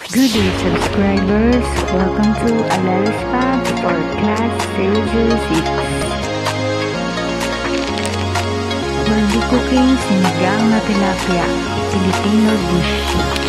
Good day, subscribers. Welcome to Alel's Path for Class 006. We'll be cooking sinigang na tilapia, Filipino dish.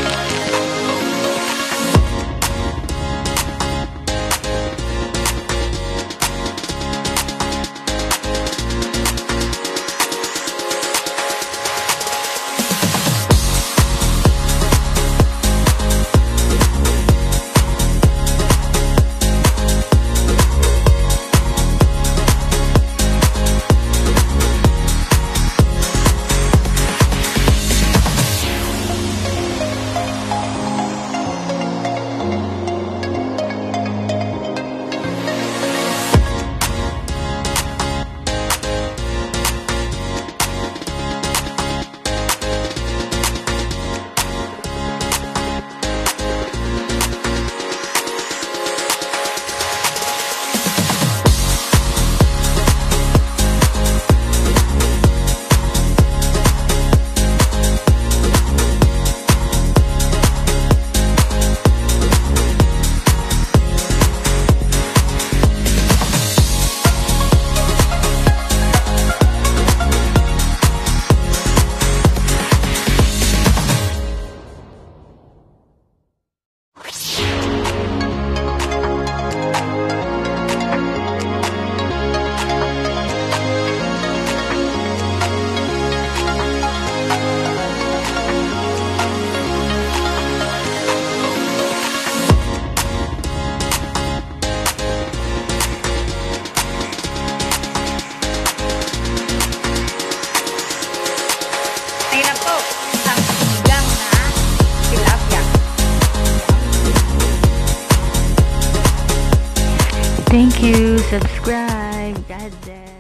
Thank you. Subscribe. God bless.